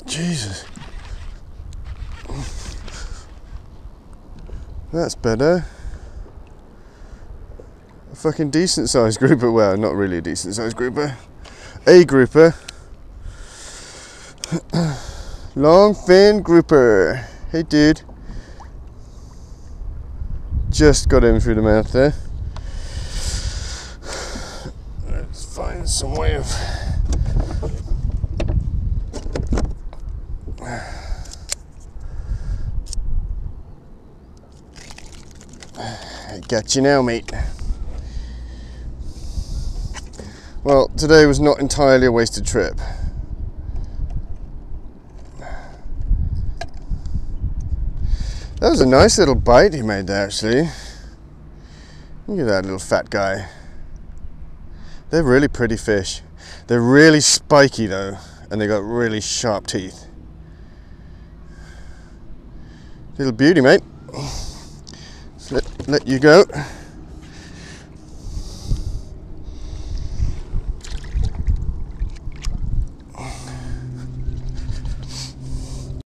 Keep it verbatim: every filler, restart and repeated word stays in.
Jesus. That's better. A fucking decent sized grouper. Well, not really a decent sized grouper. A grouper. Longfin grouper. Hey dude. Just got in through the mouth there. Let's find some way of I got you now, mate. Well, today was not entirely a wasted trip. That was a nice little bite he made there, actually. Look at that little fat guy. They're really pretty fish. They're really spiky though, and they got really sharp teeth. Little beauty, mate. Let, let you go.